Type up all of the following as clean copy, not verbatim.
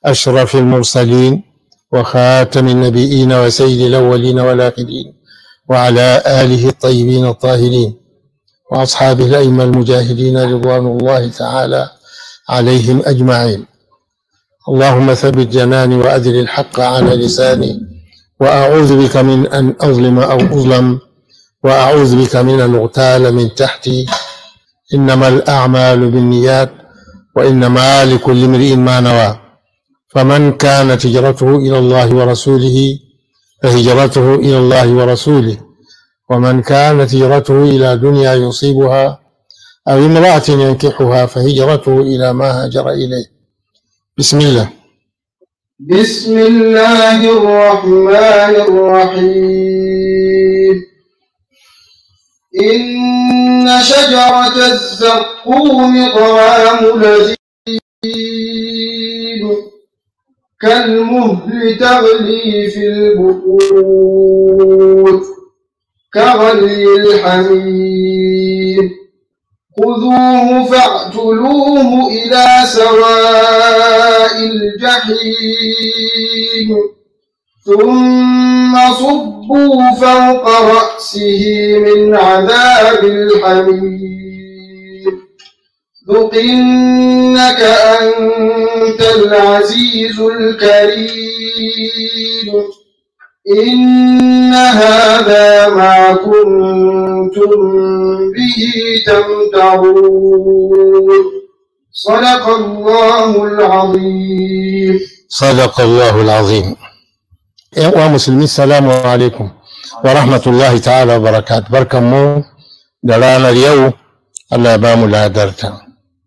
أشرف المرسلين وخاتم النبيين وسيد الأولين والآخرين، وعلى آله الطيبين الطاهرين وأصحابه الأئمة المجاهدين رضوان الله تعالى عليهم أجمعين. اللهم ثبت جناني وأدل الحق على لساني، وأعوذ بك من أن أظلم أو أظلم، وأعوذ بك من أن أغتال من تحتي. إنما الأعمال بالنيات وإنما لكل امرئ ما نوى، فمن كانت هجرته إلى الله ورسوله فهجرته إلى الله ورسوله، ومن كانت هجرته إلى دنيا يصيبها أو امرأة ينكحها فهجرته إلى ما هاجر إليه. بسم الله. بسم الله الرحمن الرحيم. إن شجرة الزقوم طعام لذيذ كالمهل تغلي في البطون كغلي الحميم. خذوه فاعتلوه إلى سواء الجحيم، ثم صبوا فوق رأسه من عذاب الحميم. ذق إنك أنت العزيز الكريم. إن هذا ما كنتم به تمترون. صدق الله العظيم. صدق الله العظيم. يا مسلمين، السلام عليكم ورحمة الله تعالى وبركاته. بركمو دلانا اليوم الله يبامو لا درتا.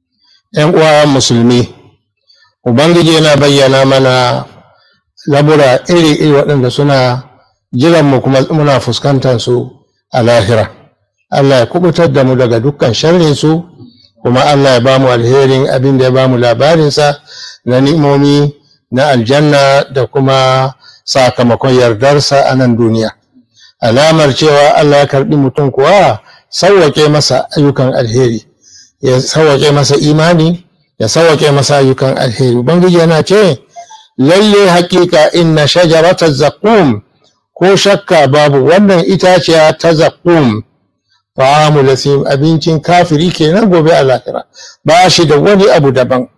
يا مسلمين، وبنجي أنا بينا منا labura iri waɗanda suna jiranmu kuma muna fuskantar su a lahira. Allah ya kubutar da mu daga dukkan sharrin su, kuma Allah ya bamu alherin abin da ya bamu labarinsa na ni'imomi na aljanna da kuma sakamakon yardarsa a nan duniya. Alamar cewa Allah ya karɓi mutum kuwa sauwake masa ayyukan alheri, ya sauwake masa imani, ya sauwake masa ayyukan alheri. Ubangiji yana ce lalle hakika inna shajarata zaqqum, ko shakka babu wannan itaciya ta zaqqum ta'amu lasim, abincin kafiri kenan gobe a lahira, ba shi da wani abu daban.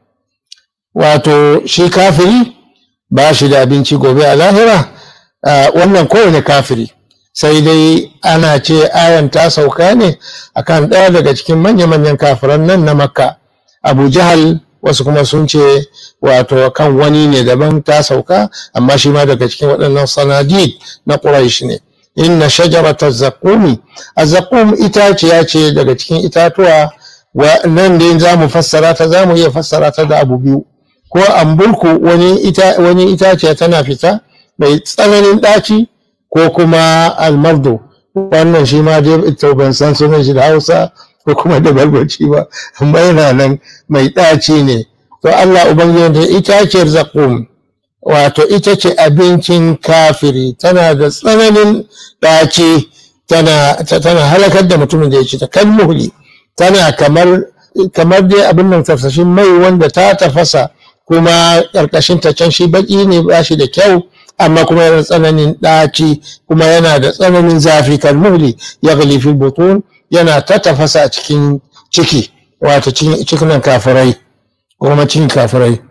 Wato shi kafiri ba shi da abinci gobe a lahira, wannan kowane kafiri. Sai dai ana ce ayan ta sauka ne akan ɗaya daga cikin manya-manyan kafiran nan na Makka, Abu Jahal. Wasu kuma sun ce wato kan wani ne daban ta sauka, amma shi ma daga cikin waɗannan sanadid na Quraysh ne. Inna shajarata zaqqumi, az-zaqqum itaciya ce daga cikin itatuwa. Nan da za mu fassara ta, za mu iya fassara ta da abu biyu. Ko ambulku, wani itaciya tana fita mai tsananin ɗaci, ko kuma almardo. Wannan shi ma dai ban san sunan shi da Hausa ko kuma da barbaci ba, amma yana nan mai ɗaci ne. To Allah ubangiji da itaciyar zaqqum, wato ita ce abincin kafiri, tana da tsananin ɗaci, tana halakar da mutumin da ya ci ta. kan muhli, tana kamar dai abin nan tafsashin mai wanda ta tafasa, kuma ƙarƙashin ta can shi baƙi ne, ba shi da kyau, amma kuma yana tsananin ɗaci, kuma yana da tsananin zafi. kan muhli yaghli fil butun, yana ta tafasa a cikin ciki, wato cikin kafirai, kuma cikin kafirai.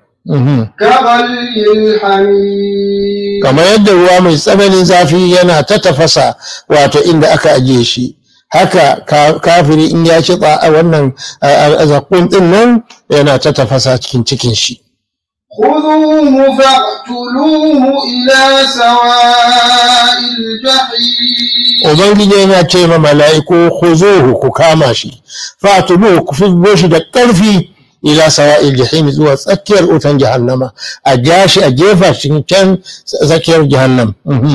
Kamar yadda ruwa mai tsananin zafi yana ta tafasa wato inda aka ajiye shi, haka kafiri in ya ci a wannan zaqqum din nan yana ta tafasa cikin shi. خذوه فاعتلوه إلى سواء الجحيم. Ubangiji yana ce ma mala'iku khuzuhu, ku kama shi, fa'tuluhu, ku fizbo shi da ƙarfi, ila sawa'il jahim, zuwa tsakiyar wutan jahannama, a ja shi a jefa shi can tsakiyar jahannam.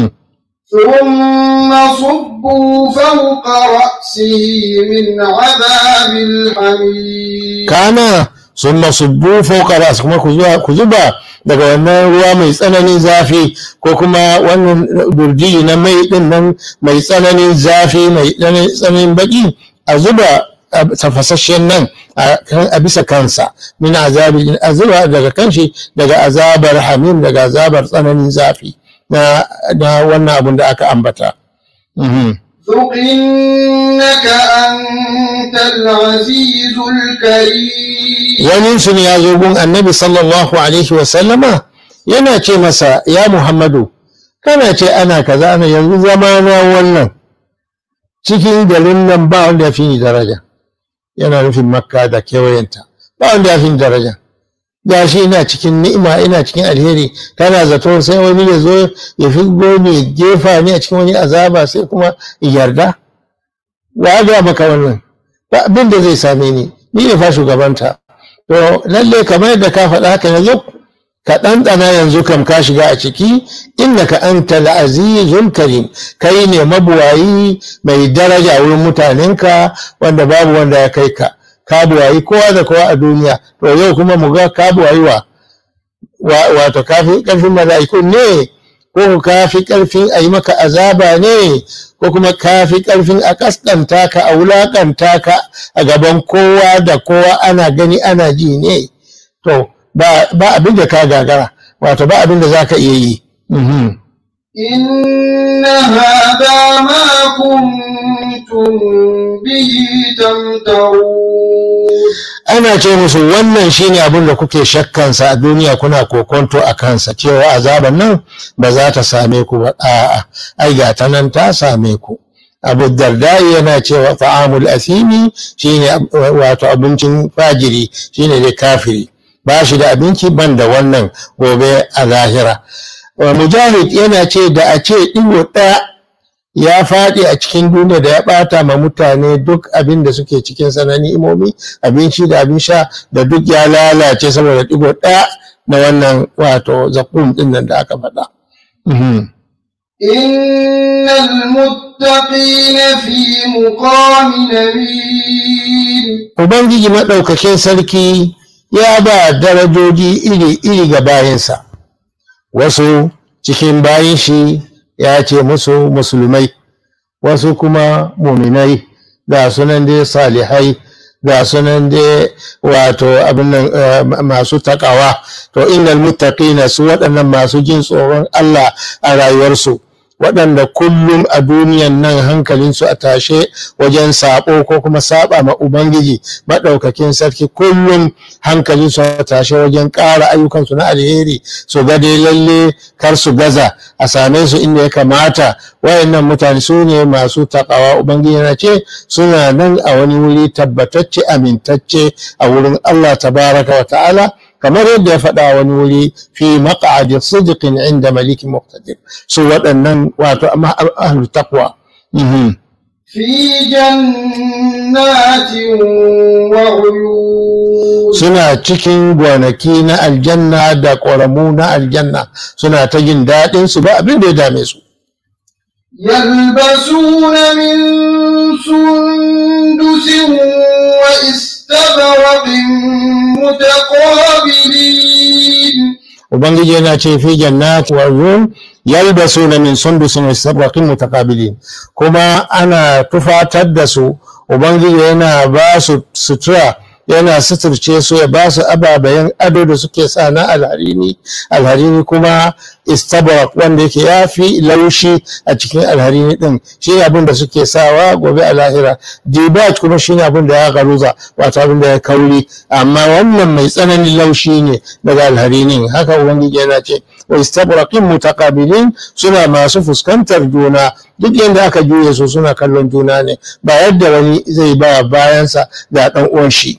ثم صبوا فوق رأسه من عذاب الحميم. Kana sun subbu fawqa ra'si, kuma ku zuba daga wannan ruwa mai tsananin zafi, ko kuma wannan durji na mai din nan mai tsananin zafi, mai tsananin baki, a zuba tafasasshen nan a bisa kansa min azabi azaba daga kanshi daga azabar hamim daga azabar tsananin zafi na wannan abun da aka ambata ذق إنك أنت العزيز الكريم wani sun ya zo gun annabi sallallahu alaihi wa sallama yana ce masa ya Muhammadu kana ce ana kaza ana yanzu zamana wannan cikin garin nan ba wanda ya fi ni daraja yana nufin makka da kewayenta ba wanda ya fi ni daraja gashi ina cikin ni'ima ina cikin alheri kana zato sai wani ya zo ya fi gobe gefa ni a cikin wani azaba sai kuma yarda wa ga maka wannan ba abin da zai same ni ne fa shugabanta to lalle kamar yadda ka faɗa haka yanzu ka ɗanɗana yanzu kam ka shiga a ciki innaka antal azizul karim kai ne mabuwayi mai daraja wurin mutanenka wanda babu wanda ya kai ka ka buwayi kowa da kowa a duniya to yau kuma mu ga ka buwayi wato kafi ƙarfin mala'iku ne ko kafi ƙarfin a yi maka azaba ne ko kuma kafi ƙarfin a kaskanta ka a wulaƙanta ka a gaban kowa da kowa ana gani ana ji ne to ba abin da ka gagara wato ba abin da za ka iya yi inna hada ma kuntum bihi tamtarun ana ce musu wannan shine abin da kuke shakkansa a duniya kuna kokonto a kansa cewa azaban nan ba za ta same ku ba a'a ai ga ta nan ta same ku Abu Darda yana cewa ta'amul asimi shine wato abincin fajiri shine da kafiri ba shi da abinci ban da wannan gobe a lahira Mujahid yana ce da a ce ɗigo ɗaya ya faɗi a cikin duniya da ya ɓata ma mutane duk abin da suke cikin sanani imomi abinci da abin sha da duk ya lalace saboda ɗigo ɗaya na wannan wato zakum ɗin nan da aka faɗa. Innal muttaqina fi muqamin amin. Ubangiji maɗaukakin sarki ya ba darajoji iri-iri ga bayinsa. Wasu cikin bayin shi ya ce musu musulmai, wasu kuma muminai, ga sunan dai salihai, ga sunan dai wato abin nan masu takawa. To innal muttaqina su waɗannan masu jin tsoron Allah a rayuwarsu, waɗanda kullum a duniyan nan hankalinsu a tashe wajen saɓo ko kuma saɓa ma Ubangiji maɗaukakin sarki, kullum hankalinsu a tashe wajen ƙara ayyukansu na alheri su ga dai lalle kar su gaza a same su inda ya kamata. Wayannan mutane su ne masu taƙawa. Ubangiji yana ce suna nan a wani wuri tabbatacce amintacce a wurin Allah tabaraka wa ta'ala, kamar yadda ya faɗa wani wuri fi maq'adi sidqin inda malikin muqtadir. Su waɗannan wato ahlu taqwa fi jannatin wa uyun, suna cikin gonaki na aljanna da ƙoramu na aljanna, suna ta jin daɗin su ba abin da ya dame su. yalbasuna min sundusin wa istabraqin mutaqabilin. Ubangiji yana ce fi jannati wa uyun yalbasuna min sundusin wa istabraqin mutaqabilin, kuma ana tufatar da su. Ubangiji yana ba su sutura, yana suturce su, ya ba su ababayen ado da suke sa na alharini kuma istabrak wanda yake yafi laushi a cikin alharini din, shi abin da suke sawa gobe a lahira. Dibaj kuma shi ne abin da ya garuza, wato abin da ya kauri, amma wannan mai tsananin laushi ne daga alharinin. Haka ubangiji yana ce wa istabraqin mutaqabilin, suna masu fuskantar juna, duk yanda aka juye su suna kallon juna ne, ba yadda wani zai ba bayansa da dan uwan shi.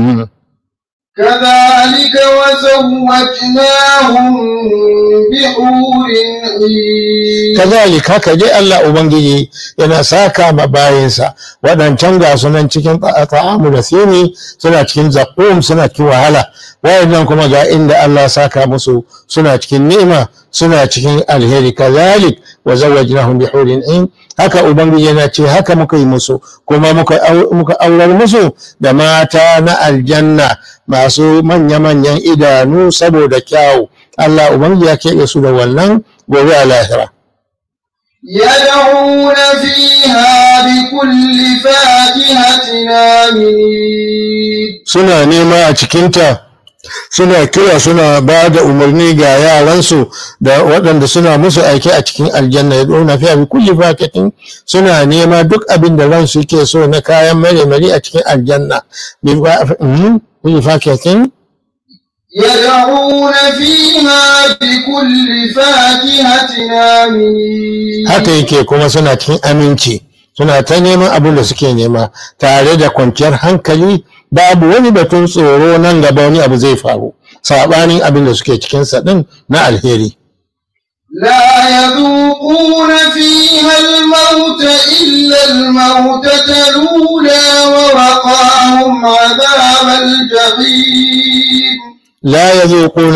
كذلك وزوجناهم بحور عين. كذلك haka dai Allah Ubangiji yana saka ma bayinsa waɗancan ga sunan cikin ta'amu da sini, suna cikin zakum, suna cikin wahala. Wayannan kuma ga inda Allah saka musu, suna cikin ni'ima, suna cikin alheri. Kazalik wa zawwajnahum bi hurin in, haka Ubangiji yana ce haka muka yi musu, kuma muka aurar musu da mata na aljanna masu manya-manyan idanu saboda kyawu. Allah Ubangiji ya keɓe su da wannan gobe a lahira. يدعون فيها بكل فاكهة آمنين suna nema a cikinta suna kira suna ba da umarni ga yaransu da waɗanda suna musu aiki a cikin aljanna ya ɗona fiya bi kulli fakitin suna nema duk abin da ransu ke so na kayan mare a cikin aljanna bi kulli fakitin يدعون فيها بكل فاكهة آمنين haka yake kuma suna cikin aminci suna ta neman abin da suke nema tare da kwanciyar hankali babu wani batun tsoro nan gaba wani abu zai faru sabanin abin da suke cikin sa din na alheri لا يذوقون فيها الموت إلا الموتة الأولى ووقاهم عذاب الجحيم لا يذوقون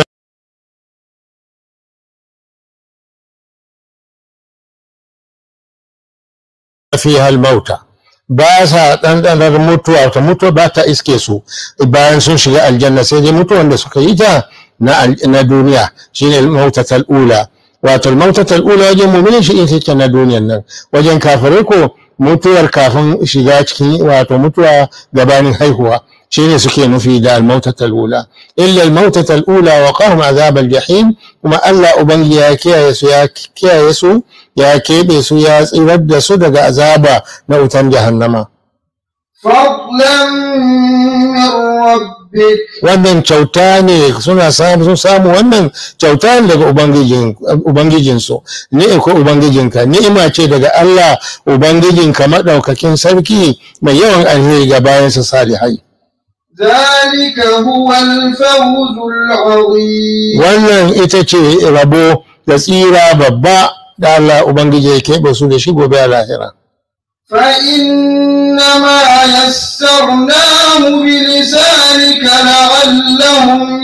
فيها الموتى ba sa ɗanɗanar mutuwa ta mutuwa ba ta iske su bayan sun shiga aljanna sai dai mutuwan da suka yi ta na duniya shine mautatal ula wato mautatal ula wajen mu'minin shi in take na duniyan nan wajen kafirai ko mutuwar kafin shiga cikin wato mutuwa gabanin haihuwa shine suke nufi da al-mautatal ula illa al-mautatal ula wa qahum azab al-jahim kuma Allah ubangi ya kiyaye su ya kebe su ya tsirar da su daga azaba na wutan jahannama fadlan min rabbik wannan kyauta ne sun samu wannan kyauta ne daga ubangijinsu ne ko ubangijinka ni'ima ce daga Allah ubangijinka madaukakin sarki mai yawan alheri ga bayansa salihai ذلك هو الفوز العظيم wannan ita ce rabo da tsira babba da Allah ubangiji ya keɓe su da shi gobe a lahira فإنما يسرناه بلسانك لعلهم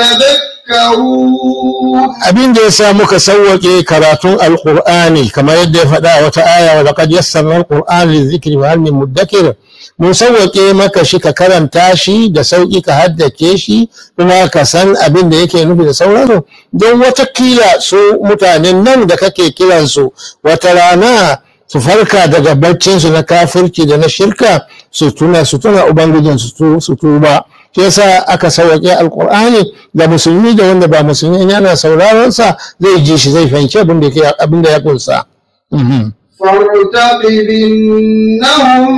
يتذكرون abin da yasa muka sauwake karatun alqur'ani kamar yadda ya faɗa wata aya wa laqad yassarna alqur'ana lidhikri wa hal min mudakkir mun sauwake maka shi ka karanta shi da sauki ka haddace shi kuma ka san abin da yake nufi da sauransu don watakila su mutanen nan da kake kiransu wata rana su farka daga baccinsu na kafirci da na shirka su tuna ubangijin su tuba shi yasa aka sauwake alqur'ani ga musulmi da wanda ba musulmi yana sauraron sa zai ji shi zai fahimci abin da ya kunsa فارتقب إنهم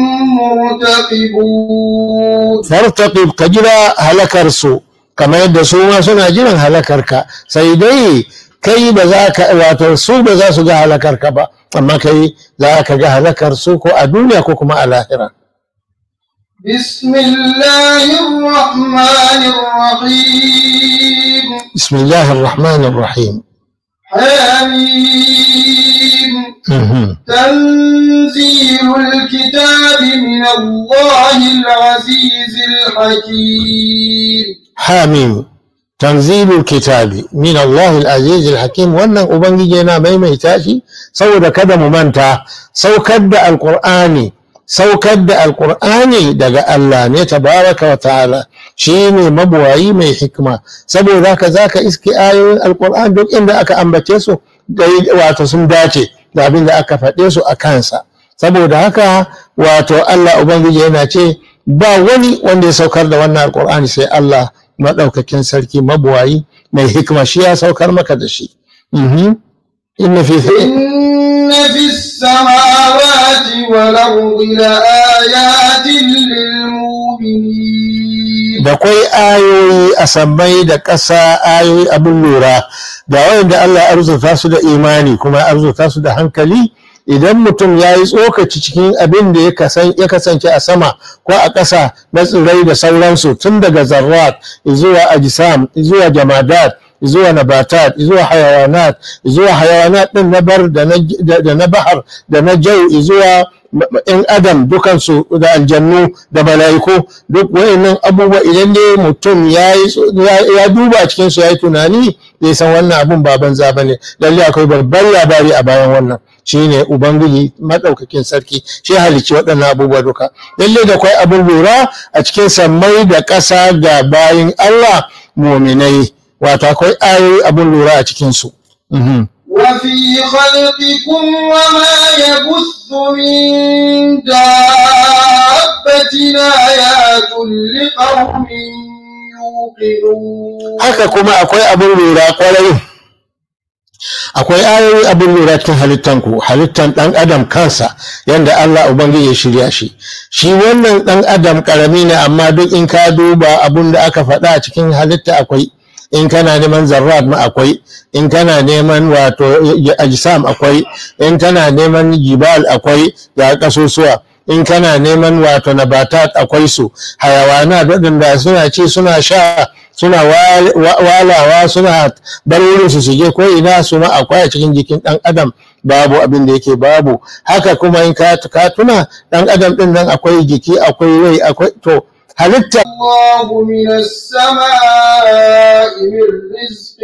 مرتقبون fartaqib ka jira halakar su kamar yadda su ma suna jiran halakar ka sai dai kai ba za ka wato su ba za su ga halakar ka ba amma kai za ka ga halakar su ko a duniya ko kuma a lahira بسم الله الرحمن الرحيم bismillahir rahmanir rahim حميم تنزيل الكتاب من الله العزيز الحكيم حاميم تنزيل الكتاب من الله العزيز الحكيم wannan ubangiji yana maimaita shi saboda kada mu manta saukar da alqur'ani daga Allah ne tabaraka wa ta'ala shine mabuwayi mai hikma saboda haka zaka iske ayoyin alqur'ani duk inda aka ambace su wato sun dace da abin da aka faɗe su a kansa saboda haka wato Allah ubangiji yana ce ba wani wanda ya saukar da wannan alqur'ani sai Allah madaukakin sarki mabuwayi mai hikma shi ya saukar maka da shi inna fi السماوات والأرض لآيات للمؤمنين da kwai ayoyi a sammai da ƙasa ayoyi abin lura da wanda Allah ya arzuta su da imani kuma ya arzuta su da hankali idan mutum ya yi tsokaci cikin abin da ya kasance a sama ko a ƙasa na tsirrai da sauransu tun daga zarrat zuwa ajisam zuwa jamadat zuwa nabatat zuwa hayawanat din na bar da na bahar da na jau zuwa in adam dukansu da aljannu da malaiku duk wayannan abubuwa idan ne mutum ya duba cikin su yayi tunani zai san wannan abun ba banza bane lalle akwai babban labari a bayan wannan shine ubangiji madaukakin sarki shi halicci waɗannan abubuwa duka lalle da akwai abun lura a cikin sammai da ƙasa ga bayin Allah mu'minai wato akwai ayoyi abun lura a cikin su وفي خلقكم وما يبث من دابة آيات لقوم يوقنون. haka kuma akwai abin lura kwarai, akwai ayoyi abin lura cikin halittanku, halittan ɗan adam kansa yadda Allah Ubangiji ya shirya shi. Shi wannan ɗan adam ƙarami ne, amma duk in ka duba abin da aka faɗa a cikin halitta akwai. In kana neman zarrat ma akwai, in kana neman wato ajsam akwai, in kana neman jibal akwai da kasusuwa, in kana neman wato nabatat akwai su, hayawana waɗanda suna ci suna sha suna walawa suna barorin su je ko ina su ma akwai a cikin jikin ɗan adam, babu abin da yake babu. Haka kuma in ka tuna ɗan adam ɗin nan akwai jiki akwai rai akwai to halitta. الله من السماء من رزق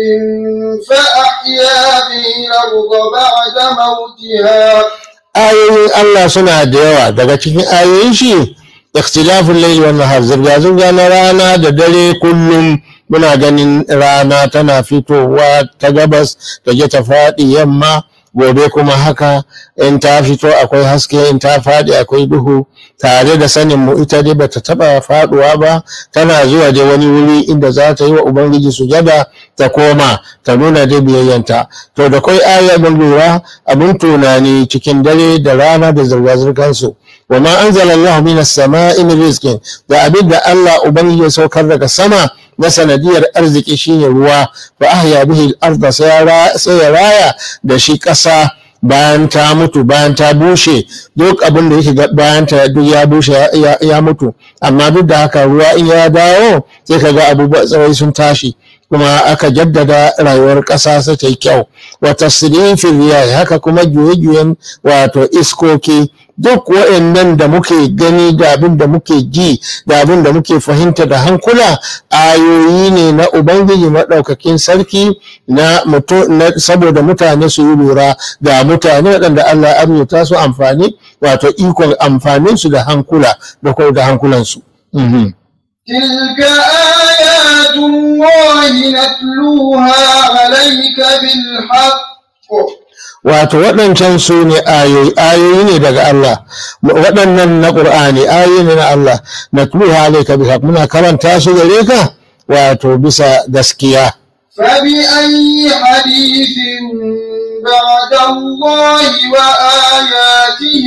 فأحيا به الأرض بعد موتها. ayoyin Allah suna da yawa, daga cikin ayoyin shi ikhtilaful layli wan nahar, zirga na rana da dare. Kullum muna ganin rana tana fitowa ta gabas ta je ta faɗi yamma, gobe kuma haka in ta fito akwai haske, in ta faɗi akwai duhu, tare da sanin mu ita dai bata taba faduwa ba, tana zuwa da wani wuri inda za ta yi wa Ubangiji sujada ta koma ta nuna da biyayyanta. To da kai aya mun lura abun tunani cikin dare da rana da zirga-zirgan su. Wa ma anzalallahu minas sama'i min rizqin, da abin da Allah Ubangiji ya saukar daga sama na sanadiyar arziki shine ruwa, fa ahya bihi al-ardha, sai ya raya da shi ƙasa bayan ta mutu, bayan ta bushe. Duk abin da yake bayan ta duk ya bushe ya mutu, amma duk da haka ruwa in ya dawo sai kaga abubuwa tsirrai sun tashi, kuma aka jaddada rayuwar ƙasa sai ta yi kyau. Wa tasrifin riyah, haka kuma juye-juyen wato iskoki, duk waɗannan da muke gani da abin da muke ji da abin da muke fahimta da hankula ayoyi ne na Ubangiji maɗaukakin sarki saboda mutane su yi lura, ga mutane waɗanda Allah ya arzuta su amfani, wato ikon amfanin su da hankula da kuma da hankulansu. تلك آيات الله نتلوها عليك بالحق. wato waɗancan su ne ayoyi ne daga Allah, waɗannan na ƙur'ani ayoyi ne na Allah, na tuluha alaika bi haq, muna karanta su gare ka wato bisa gaskiya. فبأي حديث بعد الله وآياته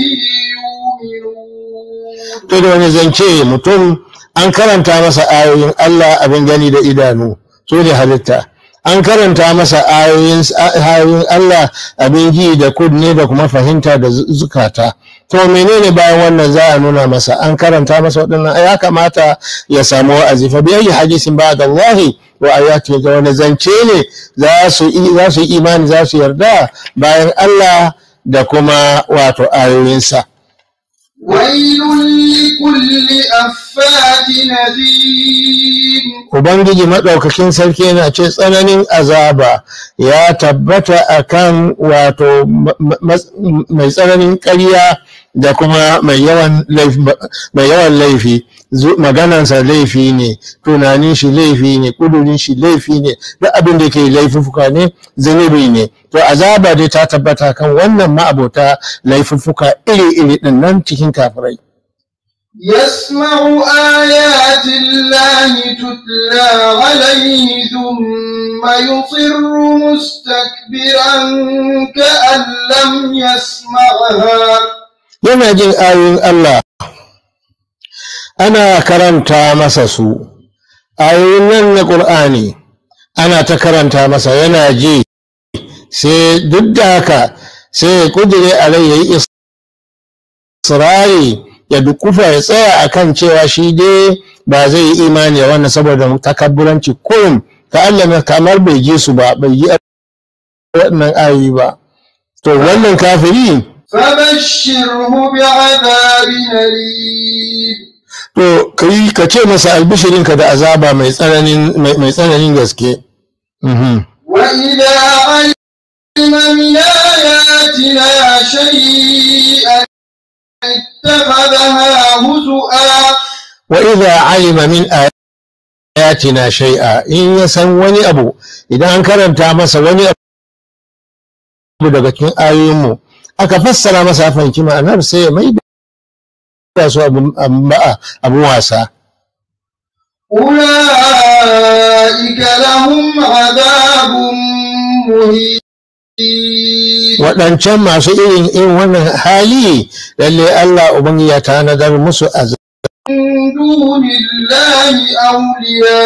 يؤمنون. To da wani zance mutum an karanta masa ayoyin Allah abin gani da idanu, su ne halitta. An karanta masa ayoyin Allah abin ji da kunne da kuma fahimta da zukata. To menene bayan wannan za a nuna masa? An karanta masa waɗannan, ya kamata ya samu wa'azi. Fa bi ayi hadisin ba'da Allah wa ayati, da wani zance ne za su yi imani, za su yarda bayan Allah da kuma wato ayoyinsa. ويل لكل أفاك نذير. Ubangiji maɗaukakin sarki yana ce tsananin azaba ya tabbata akan wato mai tsananin ƙarya da kuma mai yawan laifi. Maganansa laifi ne, tunanin shi laifi ne, kudurin shi laifi ne, duk abin da ke laifuka ne, zunubi ne. To azaba dai ta tabbata kan wannan ma'abota laifuffuka iri-iri din nan cikin kafirai. يسمع آيات الله تتلى عليه ثم يصر مستكبرا كأن لم يسمعها. Yana jin ayoyin Allah ana karanta masa su, ayoyin nan na Qur'ani ana ta karanta masa, yana ji, sai duk da haka sai ya kudire a rai ya yi isra'i, ya dukufa ya tsaya akan cewa shi dai ba zai yi imani da wannan saboda takabburanci kurum, ka Allah kamar bai ji su ba, bai yi waɗannan ayoyi ba. To wannan kafiri فبشره بعذاب أليم. to kai ka ce masa albishirinka da azaba mai tsananin gaske. وإذا علم من آياتنا شيئا اتخذها هزؤا. وإذا علم من آياتنا شيئا إن يسن وني أبو إذا أنكرمت مس وني daga cikin ayoyinmu aka fassara masa fahimci ma'anar sai ya mai da su abun wasa. Ula'ika lahum adabun muhin. Waɗancan masu irin wannan hali lalle Allah ubangiji ya tanadar musu azab. Dunillahi awliya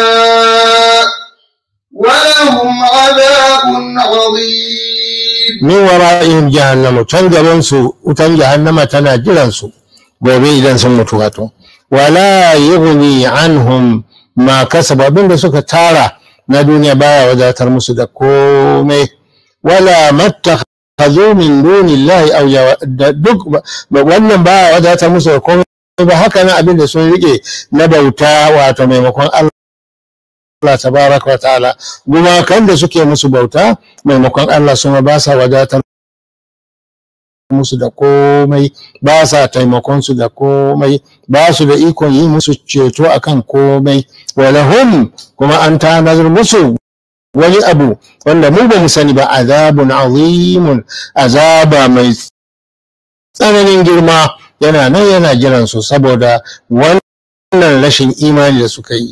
wa lahum adabun adhim. Min wara'ihim jahannamu, can gaban su wutan jahannama tana jiran su gobe idan sun mutu wato. Wala yughni anhum ma kasaba, abinda suka tara na duniya baya wadatar musu da komai. Wala mattakhadhu min dunillahi awliya, duk wannan baya wadatar musu da komai ba. Haka nan abinda sun rike na bauta wato maimakon Allah tabaraka wa ta'ala, gumakan da suke musu bauta maimakon Allah suma ba sa wadatar musu da komai, ba sa taimakon su da komai, ba su da ikon yi musu ceto akan komai. Walahum, kuma an tanazar musu wani abu wanda mu ba mu sani ba, azabun azimun, azaba mai tsananin girma yana nan yana jiran su saboda wannan rashin imani da suka yi.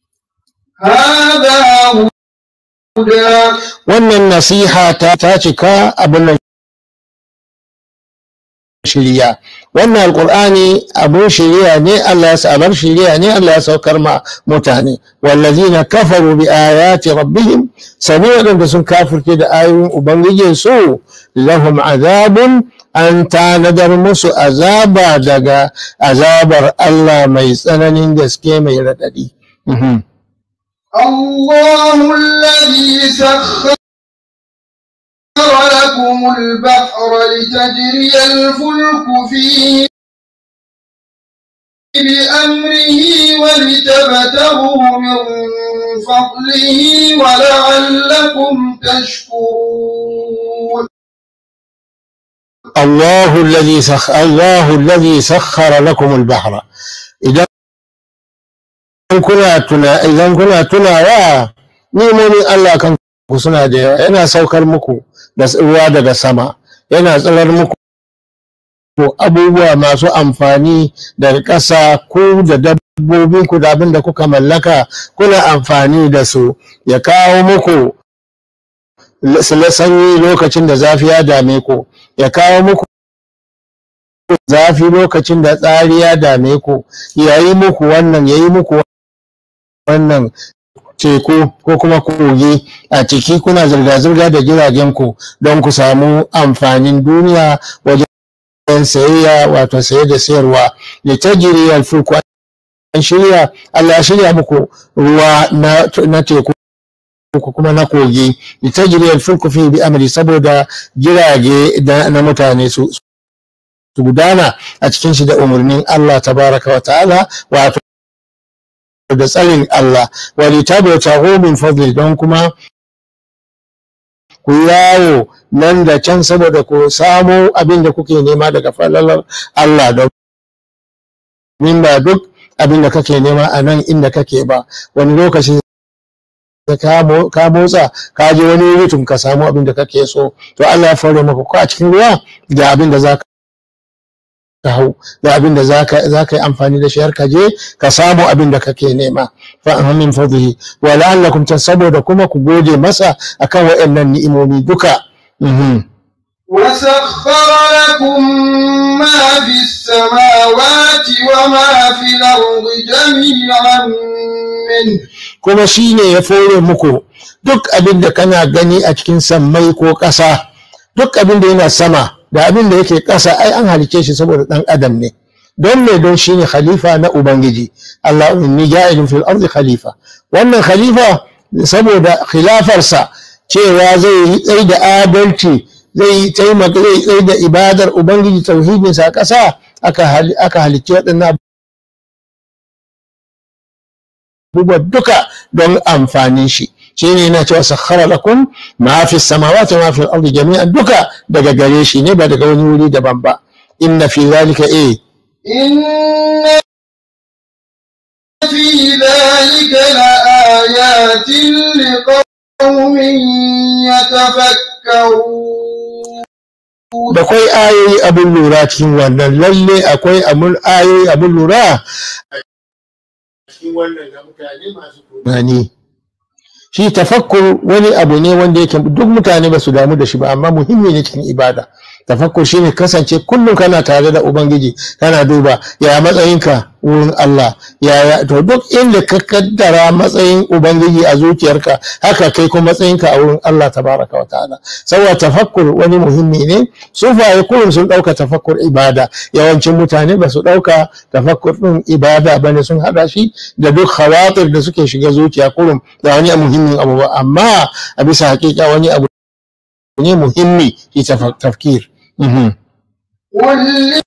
Wannan nasiha ta cika abin nan shiriya. Wannan alqur'ani abun shiriya ne, Allah ya sabar shiriya ne, Allah ya saukar ma mutane. Wallazina kafaru bi ayati rabbihim, sani wadanda sun kafirce da ayoyin ubangijin su, lahum azabun, an tanadar musu azaba daga azabar Allah mai tsananin gaske mai radadi. الله الذي سخر لكم البحر لتجري الفلك فيه بأمره ولتبتغوا من فضله ولعلكم تشكرون. الله الذي سخر لكم البحر. idan kuna tunawa nemomin Allah kan ku suna da yawa. Yana saukar muku da ruwa daga sama, yana tsirar muku abubuwa masu amfani daga ƙasa, ku da dabbobinku da abin da kuka mallaka kuna amfani da su, ya kawo muku sanyi lokacin da zafi ya dame ku, ya kawo muku zafi lokacin da tsari ya dame ku, yayi muku wannan, yayi muku wannan teku ko kuma kogi a ciki, kuna zirga-zirga da jiragen ku don ku samu amfanin duniya wajen sayayya wato saye da sayarwa. litajri al-fulku, an shirya, Allah ya shirya muku ruwa na teku ko kuma na kogi. litajri al-fulku fi bi amri, saboda jirage na mutane su gudana a cikin shi da umarnin Allah tabaraka wa ta'ala, wato da tsarin Allah. Wali tabtagu min fadli, don kuma ku yawo nan da can saboda ku samu abin da kuke nema daga falalar Allah, domin ba duk abin da kake nema a nan inda kake ba. Wani lokaci ka motsa ka je wani wuri tun ka samu abin da kake so, to Allah ya fara maka ko a cikin ruwa da abin da zaka hau, da abin da za ka yi amfani da shi har ka je ka samu abin da kake nema. Fa min fadlihi wa la'allakum saboda kuma ku gode masa akan waɗannan ni'imomi duka. وسخر لكم ما في السماوات وما في الأرض جميعا منه. kuma shine ya fore muku duk abin da kana gani a cikin sammai ko ƙasa, duk abin da yana sama da abin da yake ƙasa, ai an halice shi saboda ɗan adam ne. Don me? don shine khalifa na ubangiji. Allah inni ja'ilun fil ardi khalifa. Wannan khalifa saboda khilafarsa cewa zai yi tsayi da adalci, zai taimaka, zai tsayi da ibadar ubangiji, tauhidin sa ƙasa, aka halice waɗannan abubuwa duka don amfanin shi. Shine yana cewa sakhara lakum ma fi samawati wa ma fi al-ardi jami'an, duka daga gare shi ne, ba daga wani wuri daban ba. Inna fi zalika inna fi zalika laayatin liqaumin yatafakkarun. da akwai ayoyi abin lura cikin wannan, lalle akwai ayoyi abin lura cikin wannan ga mutane masu tunani. Shi tafakkur wani abu ne wanda yake duk mutane ba su damu da shi ba, amma muhimmi ne cikin ibada. Tafakkur shine kasance kullum kana tare da Ubangiji, kana duba ya matsayinka wurin Allah, to duk inda ka kaddara matsayin Ubangiji a zuciyarka, haka kai kuma matsayinka a wurin Allah tabaraka wa ta'ala. Saboda tafakkur wani muhimmi ne. Sufaye kullum sun dauka tafakkur ibada, yawancin mutane ba su dauka tafakkur din ibada bane, sun hada shi da duk khawatir da suke shiga zuciya kullum da wani muhimmin abu ba, amma a bisa hakika wani abu ne muhimmi shi tafkir. والذين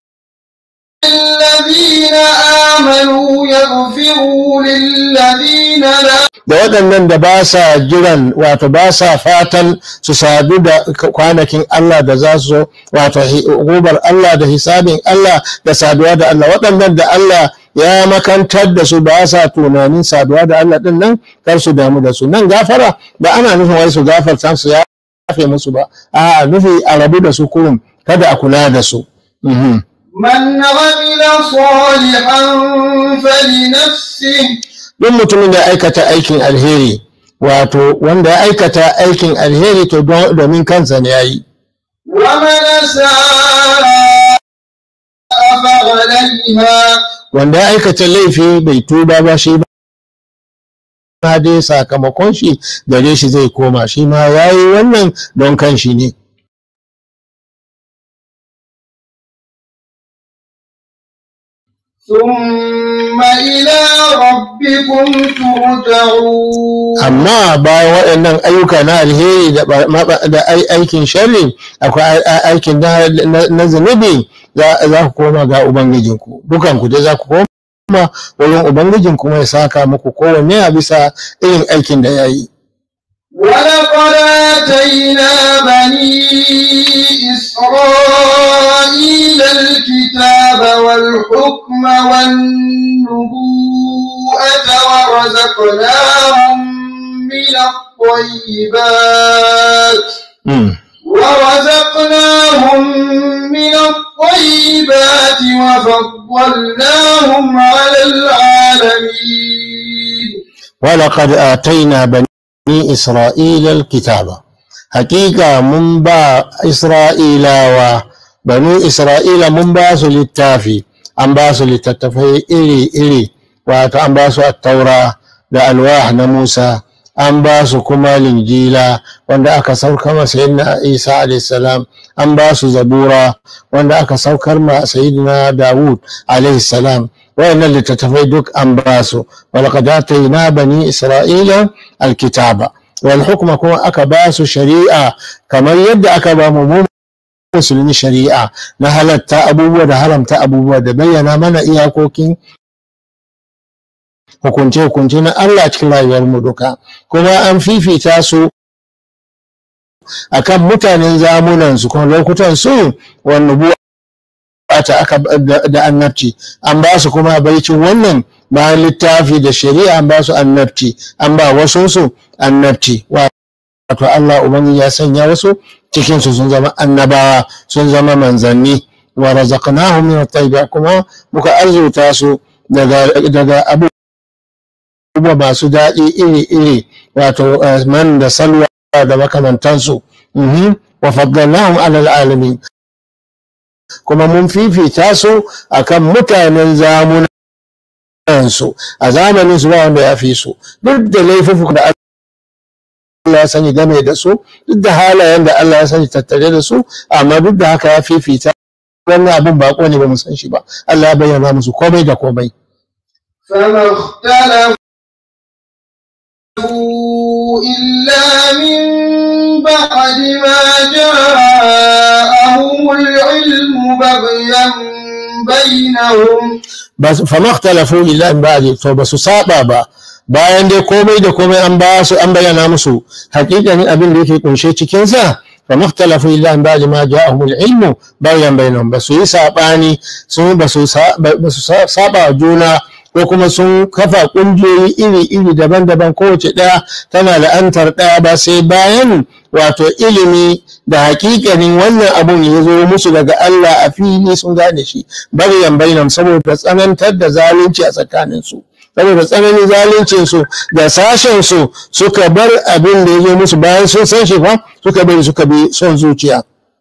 آمنوا يغفروا للذين لا da waɗannan da ba sa jiran wato ba sa fatan su sadu da kwanakin Allah da za su wato gobar Allah da hisabin Allah da saduwa da Allah, waɗannan da Allah ya makantar da su ba sa tunanin saduwa da Allah din nan, kar su damu da su. Nan gafara ba ana nufin wai su gafarta su ya yafe musu ba, a nufi a rabu da su kurum, kada a kula da su. من عمل صالحا فلنفسه duk mutumin da aikata aikin alheri, wato wanda ya aikata aikin alheri to domin kansa ne yayi. ومن ساء فعليها Wanda ya aikata laifi bai tuba ba, shi ba dai sakamakon shi gare shi zai koma, shi ma yayi wannan don kanshi ne. ثم إلى ربكم ترجعون. Amma bayan waɗannan ayyuka na alheri da aikin sharri, akwai aikin na zunubi, za ku koma ga Ubangijinku, dukanku dai za ku koma wurin Ubangijin kuma ya saka muku kowanne a bisa irin aikin da ya yi. ولقد آتينا بني إسرائيل الكتاب والحكم والنبوءة ورزقناهم من الطيبات وفضلناهم على العالمين. ولقد آتينا بني إسرائيل الكتاب، حقيقة منبا إسرائيل وبنو إسرائيل منبا سلتافي أنبا سلتتفي إلي وأنبا التوراة da alwah na Musa, an ba su kuma linjila wanda aka saukar ma sayyidina Isa alayhi salam, an ba su zabura wanda aka saukar ma sayyidina Dawud alayhi salam. Wayannan littattafai duk an ba su. Walaqad atayna bani Isra'ila alkitaba wal hukma, kuma aka ba su shari'a kamar yadda aka ba mu musulmi shari'a na halatta abubuwa da haramta abubuwa, da bayyana mana iyakokin hukunce-hukunce na Allah cikin rayuwarmu duka, kuma an fifita su akan mutanen zamunansu kuma lokutansu wannan buwata aka da annabci, an ba su kuma baicin wannan bayan littafi da shari'a an ba su annabci, an ba wasunsu annabci. Wato Allah Ubangiji ya sanya wasu cikinsu sun zama annabawa, sun zama manzanni. Wa razaqnahum min at-tayyibat, kuma muka arzuta su daga abu masu daɗi iri-iri, wato man da salwa da makamantansu. Wa faddalnahum alal alamin, kuma mun fifita su akan mutanen zamunansu, a zamanin su ba wanda ya fi su, duk da laifuka da Allah ya sani game da su, duk da halayen da Allah ya sani tattare da su, amma duk da haka ya fifita. Wannan abin bako ne ba mu san shi ba, Allah ya bayyana musu komai da komai. إلا من بعد ما جاءهم العلم بغيا بينهم. بس فما اختلفوا إلا من بعد، فبس صعبة bayan dai komai da komai an ba su, an bayyana musu hakikanin abin da yake kunshe cikin sa. فما اختلفوا إلا من بعد ما جاءهم العلم بغيا بينهم، بس yi sabani sun basu saba juna ko kuma sun kafa ƙungiyoyi iri-iri daban-daban, kowace ɗaya tana la'antar ɗaya ba sai bayan wato ilimi da hakikanin wannan abun ya zo musu daga Allah a fili sun gane shi baryan bainam, saboda tsanantar da zalunci a tsakaninsu, saboda tsananin zaluncinsu da sashensu suka bar abin da ya zo musu bayan sun san shi fa suka bi son zuciya.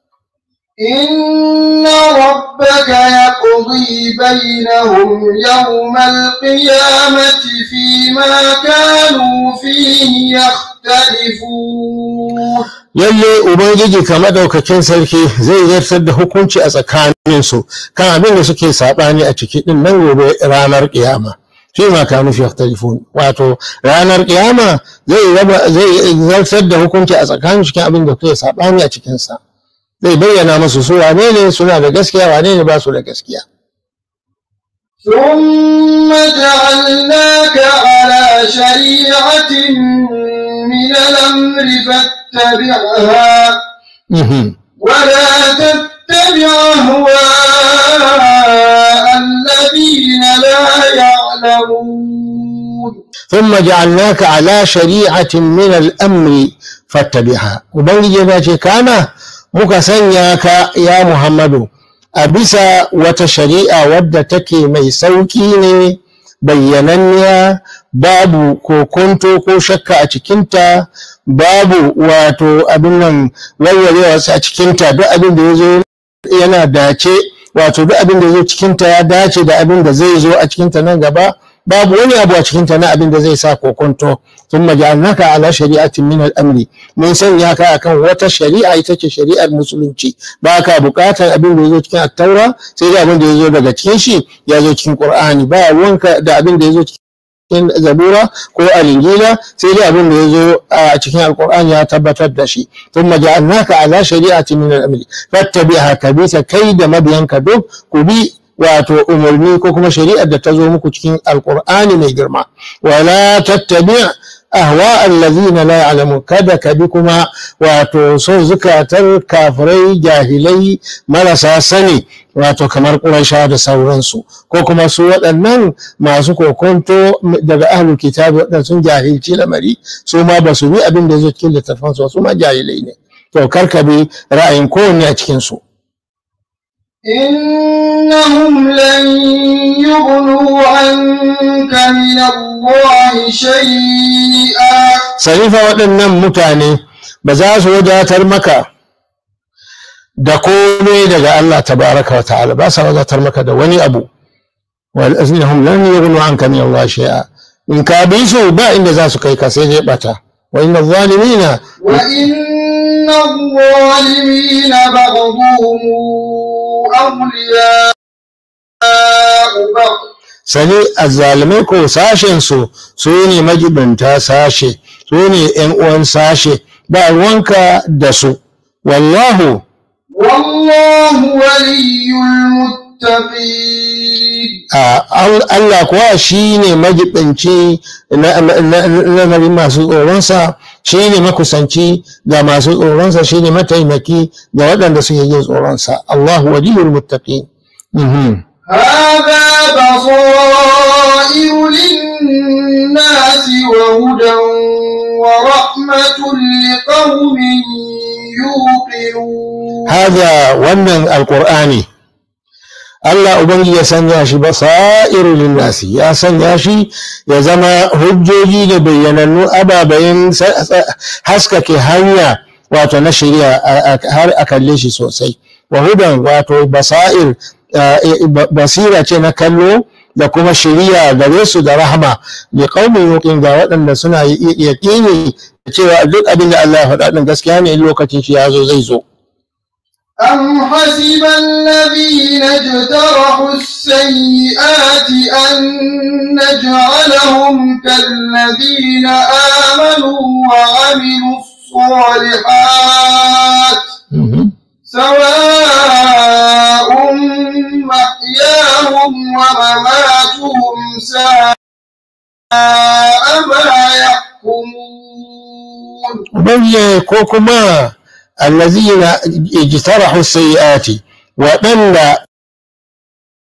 إن ربك يقضي بينهم يوم القيامة فيما كانوا فيه يختلفون. Lalle Ubangiji kamar daukakin sarki zai zartar da hukunci a tsakaninsu kan abin da suke saɓani a ciki ɗin nan gobe ranar ƙiyama. Fi ma kanu fi yakhtalifun, wato ranar ƙiyama zai zartar da hukunci a tsakanin cikin abin da suke saɓani a cikinsa. Zai bayyana musu su wane ne suna da gaskiya, wane ne ba su da gaskiya. ثم جعلناك على شريعة من الأمر فاتبعها ولا تتبع أهواء الذين لا يعلمون. ثم جعلناك على شريعة من الأمر فاتبعها. وبنجي كان muka sanya ka ya Muhammadu a bisa wata shari'a wadda take mai sauki ne, bayyananniya, babu kokonto ko shakka a cikinta, babu wato abin nan walwalewa a cikinta. Duk abin da ya zo yana dace, wato duk abin da ya zo cikinta ya dace da abin da zai zo a cikinta nan gaba, babu wani abu a cikinta na abin da zai sa kokonto. ثم جعلناك على شريعة من الأمر, mun sanya ka akan wata shari'a ita ce shari'ar musulunci, ba ka bukatar abin da ya zo cikin attaura sai da abin da ya zo daga cikin shi ya zo cikin Qur'ani, ba wanka da abin da ya zo cikin zabura ko al-injila sai da abin da ya zo a cikin alqur'ani ya tabbatar da shi. ثم جعلناك على شريعة من الأمر فاتبعها, kabisa kai da mabiyanka duk ku bi wato umarni ko kuma shari'ar da ta zo muku cikin alqur'ani mai girma. wala tattabi' ahwa allazina la ya'lamun, kada ka bi kuma wato son zukatar kafirai jahilai marasa sani, wato kamar Qurayshawa da sauransu, ko kuma su waɗannan masu kokonto daga ahlul kitabi waɗanda sun jahilci lamari, su ma ba su bi abin da zai cikin littafansu, su ma jahilai ne. To karka bi ra'ayin kowanne a cikin su. إنهم لن يغنوا عنك من الله شيئا. Sarifa waɗannan mutane ba za su wadatar maka da komai daga Allah tabaraka wa ta'ala, ba sa wadatar maka da wani abu. Wal aznahum lan yughnu anka min Allah shay'a, in ka bi su ba inda za su kai ka sai dai bata. Wa inna adh-dhalimina بعضهم أولياء بعض. Sani azzalimai ko sashen su ne majibinta sashe, su ne ‘yan uwan sashe, ba ruwanka da su. Wallahu waliyul muttaqin. Allah kuwa shi ne majibinci na masu tsoronsa, shi ne makusanci ga masu tsoronsa, shi ne mataimaki ga waɗanda suke yin tsoronsa. Allahu waliyul muttaqin. هذا بصائر للناس وهدى ورحمة لقوم يوقنون. هذا wannan alqur'ani Allah ubangiji ya sanya shi basairu linnasi, ya sanya shi ya zama hujjoji da bayyanannu ababayin haskake hanya wato na shari'a har a kalle shi sosai. Wa hudan wato basair basira ce na kallo da kuma shari'a gare su da rahama li qaumin yuqin, ga waɗanda suna yaqini cewa duk abin da Allah ya faɗa din gaskiya ne, lokacin shi ya zo zai zo. أم حسب الذين اجترحوا السيئات أن نجعلهم كالذين آمنوا وعملوا الصالحات سواء محياهم ومماتهم ساء ما يحكمون. الذين اجترحوا السيئات وأن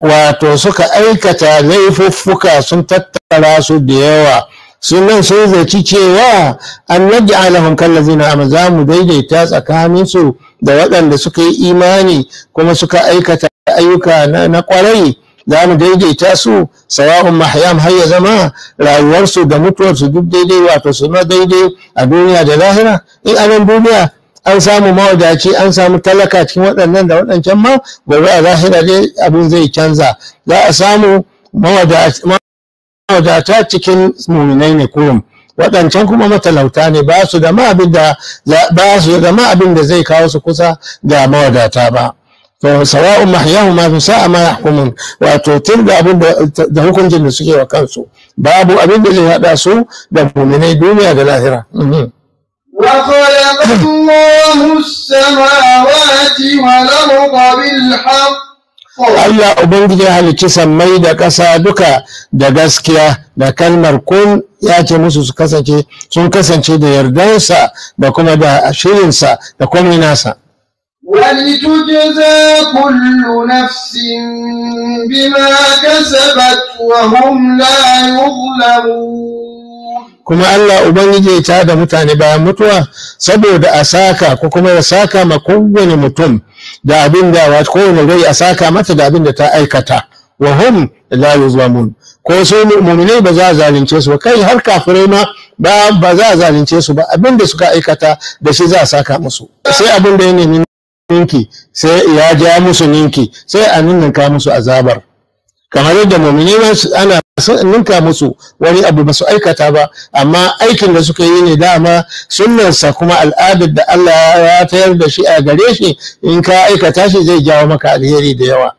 wato suka aikata laifuffuka sun tattara su da yawa sunan sun zaci cewa an naj'alahum kallazina amanu za mu daidaita tsakanin su da waɗanda suka yi imani kuma suka aikata ayyuka na kwarai za mu daidaita su sawa'un mahyam har ya zama rayuwarsu da mutuwarsu duk daidai wato su na daidai a duniya da lahira in anan duniya an samu mawadaci an samu talaka cikin waɗannan da waɗancan ma gobe a lahira dai abin zai canza za a samu mawadata cikin muminai ne kurum waɗancan kuma matalauta ne ba su da ma abin da zai kawo su kusa da mawadata ba to sawa'un mahyahu ma fi sa'a ma yahkumun wato tun da abin da hukuncin da suke wa kansu babu abin da zai hada su da muminai duniya da lahira وخلق الله السماوات والأرض بالحق Allah Ubangiji ya halicci sammai da ƙasa duka da gaskiya da kalmar kun ya ce musu sun kasance da yardansa da kuma da shirinsa da komai nasa. ولتجزى كل نفس بما كسبت وهم لا يظلمون kuma Allah Ubangiji ta da mutane bayan mutuwa saboda a saka ko kuma ya saka ma kowane mutum da abin da kowane rai a saka mata da abin da ta aikata wa hum la yuzlamun ko su mu'minai ba za a zalunce su ba kai har kafirai ma ba za a zalunce su ba abin da suka aikata da shi za a saka musu sai abin da ya nemi ninki sai ya ja musu ninki sai a ninninka musu azabar kamar yadda mu'minai ana ninka musu wani abu ba su aikata ba amma aikin da suka yi ne dama sunnarsa kuma al'adar da Allah ya tayar da shi a gare shi in ka aikata shi zai jawo maka alheri da yawa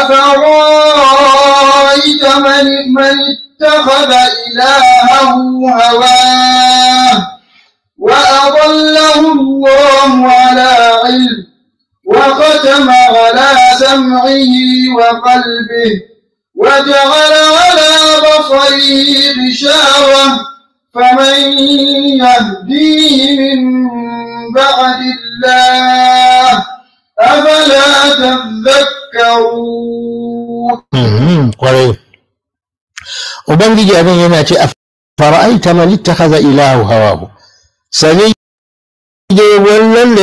أفرأيت من اتخذ إلهه هواه وأضله الله على علم وختم على سمعه وقلبه وجعل على بصره غشاوة فمن يهديه من بعد الله أفلا تذكرون Ubangiji abin yana ce a fara'aita man ittakhadha ilahu hawahu sani dai wannan da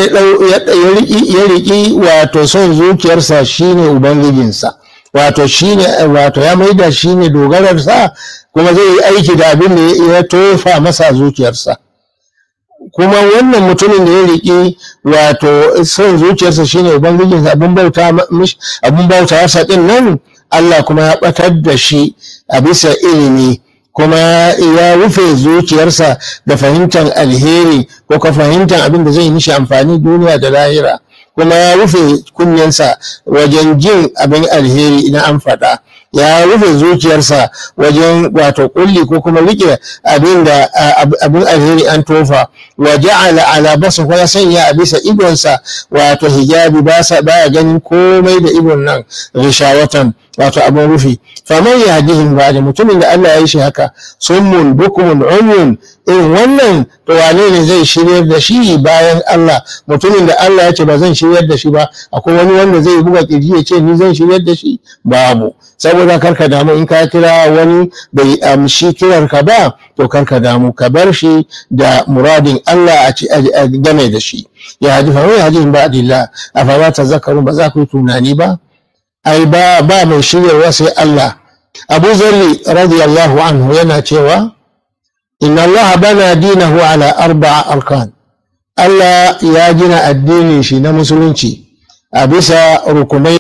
ya riƙi wato son zuciyarsa shine ubangijinsa wato ya maida shine dogararsa kuma zai yi aiki da abin da ya tofa masa zuciyarsa kuma wannan mutumin da ya riƙi wato son zuciyarsa shine ubangijinsa abin bauta wasa din nan Allah kuma ya batar da shi a bisa ilimi kuma ya rufe zuciyarsa da fahimtar alheri ko ka fahimtar abin da zai mishi amfani duniya da lahira kuma ya rufe kunyansa wajen jin abin alheri ina an faɗa ya rufe zuciyarsa wajen wato kulli ko kuma rike abin alheri an tofa wa ja'ala ala basar ko ya sanya a bisa idonsa wato hijabi baya ganin komai da idon nan rishawatan wato abin rufi faman yahdihim ba da mutumin da Allah ya yi shi haka summun bukumun umyun irin wannan to wane ne zai shiryar da shi bayan Allah mutumin da Allah ya ce ba zan shiryar da shi ba akwai wani wanda zai buga kirji ya ce ni zan shiryar da shi babu saboda karka damu in ka kira wani bai amshi kirarka ba to karka damu ka bar shi da muradin Allah a game da shi ya hadi fa wai hadin ba'dillah afa ba tazakkaru ba za ku tunani ba ai ba mai shiryarwa sai Allah Abu Zarri radiyallahu anhu yana cewa inna Allah bana dinahu ala arba'a arkan Allah ya gina addinin shi na musulunci a bisa rukunai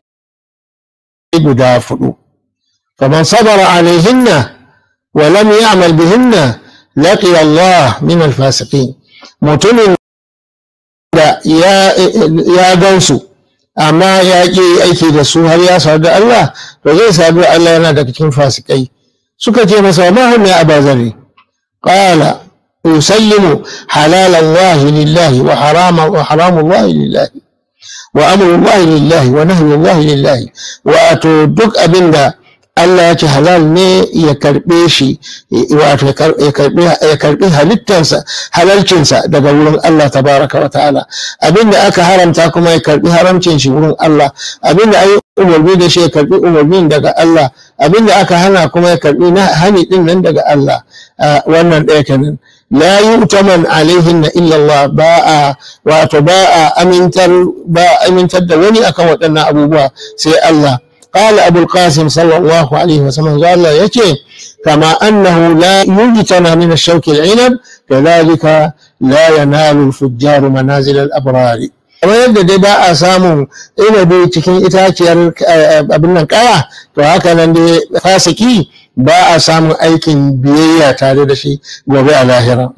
guda hudu faman sabara alaihinna wa lam ya'mal bihinna laqiya Allah min al-fasiqin mutumin da ya gansu amma ya ƙi aiki da su har ya sadu da Allah to zai sadu da Allah yana daga cikin fasikai suka ce masa ma hum ya Aba Zarri qala usallimu halal Allah lillahi wa haram Allah lillahi wa amru Allah lillahi wa nahyu Allah lillahi wato duk abinda Allah ya ce halal ne ya karbe shi wato ya karbi halittarsa halalcinsa daga wurin Allah tabaraka wa ta'ala abinda aka haramta kuma ya karbi haramcin shi wurin Allah abinda umarni da shi ya karbi umarnin daga Allah, abinda aka hana kuma ya karbi na hani din nan daga Allah. Wannan ɗaya kenan. La yu'taman alaihin illa Allah, ba a amintar da wani akan waɗannan abubuwa sai Allah. قال أبو القاسم صلى الله عليه وسلم قال الله يكي كما أنه لا يجتنى من الشوك العنب كذلك لا ينال الفجار منازل الأبرار. kamar yadda dai ba a samun inabi cikin itaciyar abin nan kaya, to haka nan dai fasiki ba a samun aikin biyayya tare da shi gobe a lahira.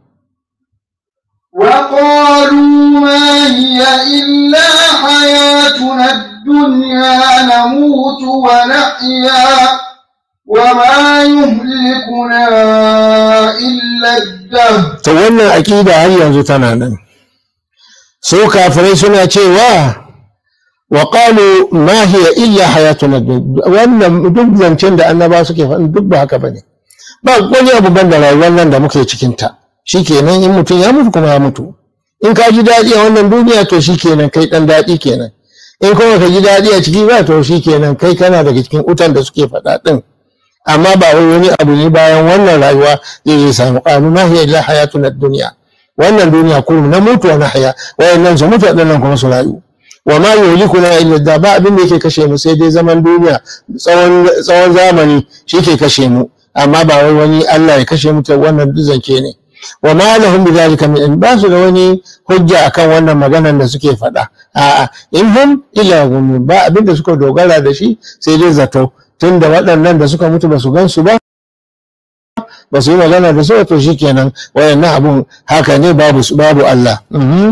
وقالوا ما هي إلا حياتنا الدنيا نموت ونحيا وما يهلكنا إلا الدهر. to wannan aqida har yanzu tana nan. su kafirai suna cewa wa qalu ma hiya illa hayatuna dunya, wannan duk zancen da annaba suke faɗi duk ba haka bane, ba wani abu ban da rayuwar nan da muke cikin ta. Shikenan in mutum ya mutu kuma ya mutu. In ka ji daɗi a wannan duniya to shikenan kai ɗan daɗi kenan. In kuma ka ji daɗi a ciki ba to shikenan kai kana daga cikin utan da suke faɗa ɗin. Amma ba wai wani abu ne bayan wannan rayuwa zai samu ƙanu ma hiya illa hayatuna dunya. Wannan duniya kullum na mutu wa nahya, wayannan su mutu waɗannan kuma su rayu. Wa ma yuhlikuna illa da, ba abin da yake kashe mu sai dai zaman duniya tsawon zamani shi ke kashe mu, amma ba wai wani Allah ya kashe mu ta wannan zance ne. Wa ma lahum bidhalika min, ba su da wani hujja akan wannan maganar da suke faɗa. A'a, in hum illa hum, ba abin da suka dogara da shi sai dai zato, tunda waɗannan da suka mutu ba su gansu ba, ba su yi magana da su, to shikenan wayannan abun haka ne, babu Allah.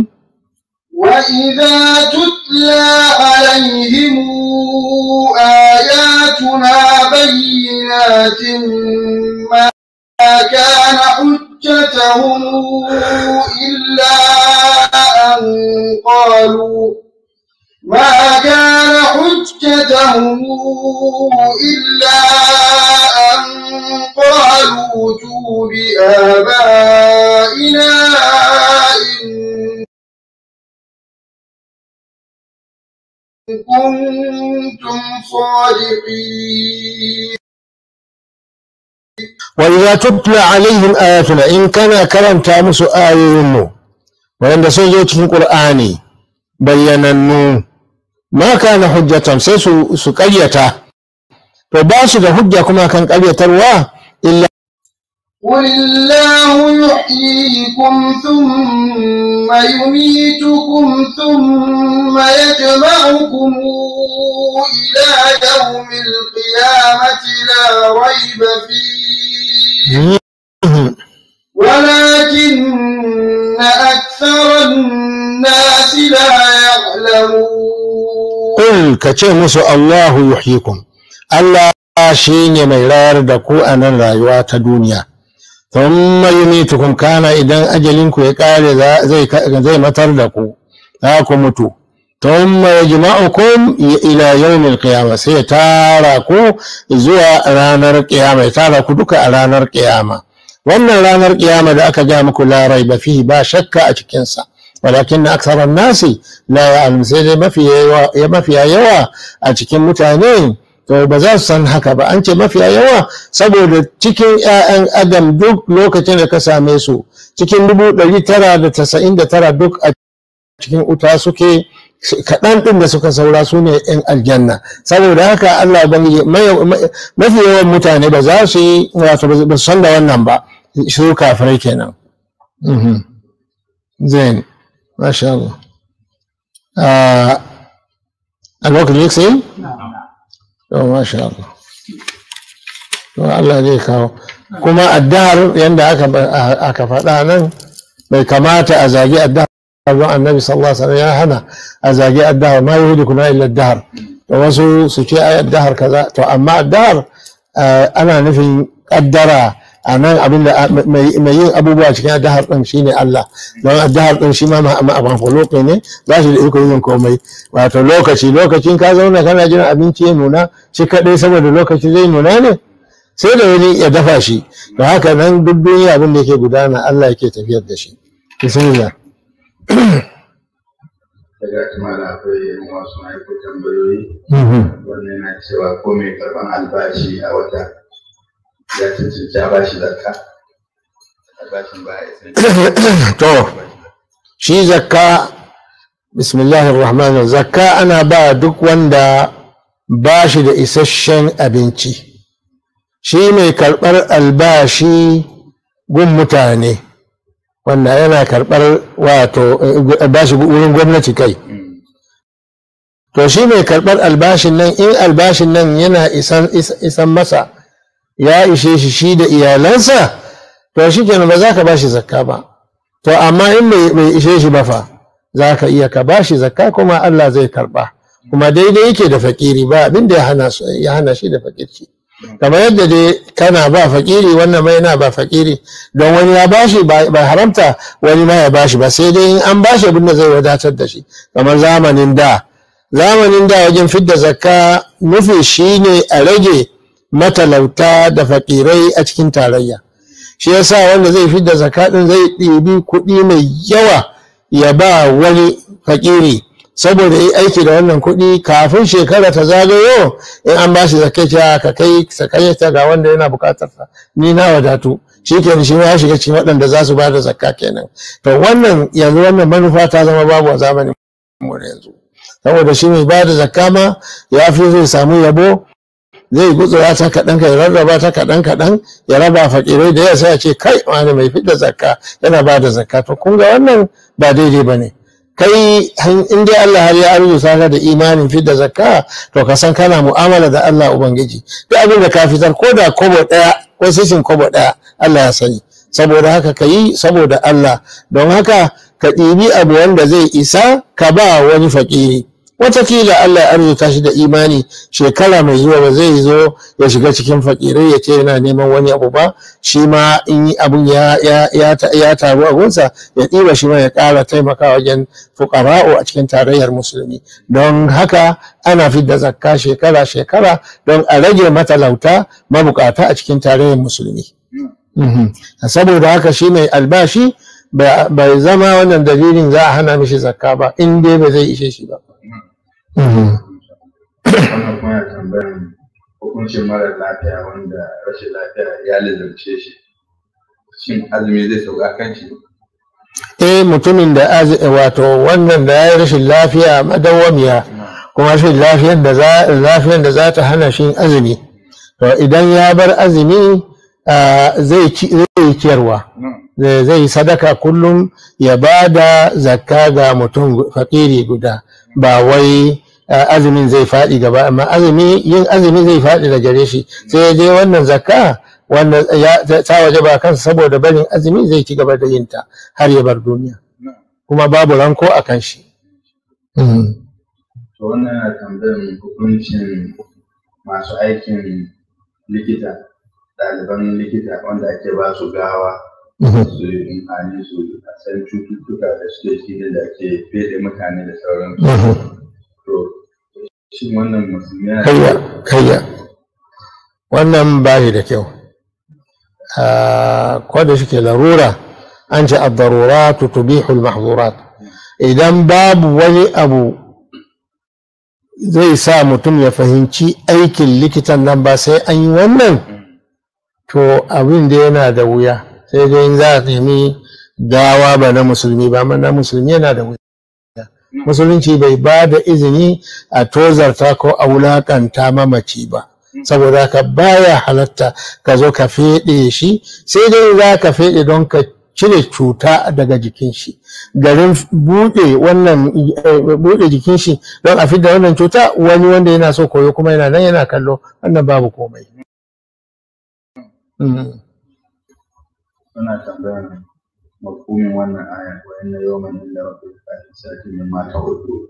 وإذا تتلى عليهم آياتنا بينات ما كان حجتهم إلا أن قالوا ائتوا بآبائنا إن كنتم صادقين. وإذا تتلى عليهم آياتنا إن كان كرمت أمس آيهم وعند سجوت في القرآن بيّننوا ما كان حجة سكية فباسد حجة كما كان قرية الوا إلا قل الله يحييكم ثم يميتكم ثم يجمعكم إلى يوم القيامة لا ريب فيه ولكن أكثر الناس لا يعلمون. قل كتشمس الله يحييكم الله شيني ميرار دكو أنا الرأيوات الدنيا ثم يميتكم كان إذا أجلنكم يقال زي مطر دكو هاكم متو ثم يجمعكم إلى يوم القيامة سيتاركو زوا رانر القيامة يتاركو دكا رانر القيامة wannan ranar kiyama da aka ja muku la raiba fihi ba shakka a cikin sa walakin aksar an-nasi la ya'lam, sai dai mafiya yawa a cikin mutane to ba za su san haka ba. An ce mafiya yawa saboda cikin ƴaƴan adam duk lokacin da ka same su cikin 999 duk a cikin uta suke, kaɗan ɗin da suka saura su ne ‘yan aljanna. Saboda haka Allah mafi yawan mutane ba za su yi wato ba su san da wannan ba, su kafirai kenan. Zain, masha Allah. A lokacin yake sai? To, masha Allah. To, Allah zai kawo. Kuma addahar yadda aka faɗa nan bai kamata a zagi addahar. النبي صلى الله عليه وسلم يا هنا أزاجي الدهر ما يهلكنا إلا الدهر ووسو سكي الدهر كذا تو أما الدهر أنا نفي الدرا أنا أبين ما أبو باش كان الدهر تمشيني الله لو الدهر تمشي ما أبغى فلوقني لا شيء يكون ينكمي واتو لوكشي كذا ونا كان أجنا أبين تيمونا شكل ليس بدو لوكشي زي نونانه سيدا ولي يدفعشي وهكذا بالدنيا أبين لك بدانا الله يكتب يدشي بسم الله daga tumala akwai wasu ma'aikatan tambayoyi wannan yana cewa ko mai karban albashi a wata ya cancanci a bashi zakka albashin ba ya to shi zakka bismillahir rahmanir zakka ana ba duk wanda ba shi da isasshen abinci. Shi mai karɓar albashi gun mutane wanda yana karɓar wato albashi wurin gwamnati kai. To shi mai karɓar albashin nan in albashin nan yana isan masa ya ishe shi da iyalansa to shi kenan ba za ka bashi zakka ba. To amma in bai ishe shi ba fa za ka iya ka bashi zakka kuma Allah zai karɓa. Kuma daidai yake da fakiri ba abin da ya hana shi da fakirci. Kamar yadda dai kana ba fakiri wannan mai yana ba fakiri don wani ya bashi ba haramta wani ma ya bashi ba sai dai in an bashi abin da zai wadatar da shi. Kamar zamanin da wajen fidda zakka nufi shine a rage matalauta da fakirai a cikin tarayya. Shi yasa wanda zai fidda zakka din zai ɗibi kuɗi mai yawa ya ba wani fakiri saboda yi aiki da wannan kuɗi kafin shekara ta zagayo in an ba shi zakka ka kai sakayyata ga wanda yana bukatar sa ni na wadatu shi kenan shi ya shiga cikin waɗanda za su ba da zakka kenan. To wannan yanzu wannan manufa ta zama babu a zamanin mu yanzu saboda shi mai ba da zakka ma ya fi zai samu yabo zai gutsura ta kaɗan ya rarraba ta kaɗan ya raba fakirai da ya sai ya ce kai wani mai fidda zakka yana ba da zakka. To kun ga wannan ba daidai ba ne. Kai in dai Allah har ya arzuta ka da imanin fidda zakka to ka san kana mu'amala da Allah Ubangiji duk abin da ka fitar ko da kobo ɗaya ko sisin kobo ɗaya Allah ya sani. Saboda haka ka yi saboda Allah don haka ka ɗibi abu wanda zai isa ka ba wani fakiri. Watakila Allah ya arzuta shi da imani shekara mai zuwa ba zai zo ya shiga cikin fakirai ya ce yana neman wani abu ba shi ma in abun ya taru a gunsa ya ɗiba shi ma ya ƙara taimaka wajen fuƙara'u a cikin tarayyar musulmi. Don haka ana fidda zakka shekara don a rage matalauta mabukata a cikin tarayyar musulmi. Saboda haka shi mai albashi bai zama wannan dalilin za a hana mishi zakka ba in dai ba zai ishe shi ba. Wannan kuma ya tambayan hukuncin marar lafiya wanda rashin lafiya ya lalace shi shin azumi zai sauka kan shi? Mutumin da wato wannan da ya yi rashin lafiya madawwamiya kuma rashin lafiyan da za ta hana shi azumi to idan ya bar azumi zai ciyarwa zai sadaka kullum ya ba da zakka ga mutum fakiri guda ba wai azumin zai faɗi gaba amma yin azumi zai faɗi da gare shi sai dai wannan zakka wanda ta waje ba kansa saboda barin azumi zai ci gaba da yin ta har ya bar duniya kuma babu ranko a kan shi. To wannan yana tambayar hukuncin masu aikin likita ɗaliban likita wanda ake ba su gawa su yi amfani su a san cututtuka da suke cikin da ake fede mutane da sauransu. To shi wannan musulmi kayya wannan ba shi da kyau. Ko da shike larura an ce ad-daruratu tubihu al-mahdhurat. Idan babu wani abu zai sa mutum ya fahimci aikin likitan nan ba sai an yi wannan to abin da yana da wuya sai dai in za a nemi gawa ba na musulmi ba na musulmi yana da wuya. Musulunci bai ba da izini a tozarta ko a wulakanta mamaci ba saboda ka baya halatta ka zo ka feɗe shi sai dai za ka feɗe don ka cire cuta daga jikin shi garin buɗe jikin shi don a fidda wannan cuta wani wanda yana so koyo kuma yana nan yana kallo wannan babu komai. Suna tambayar mafhumin wannan aya wa inna yawman illa rabbika sati min ma ta'udu.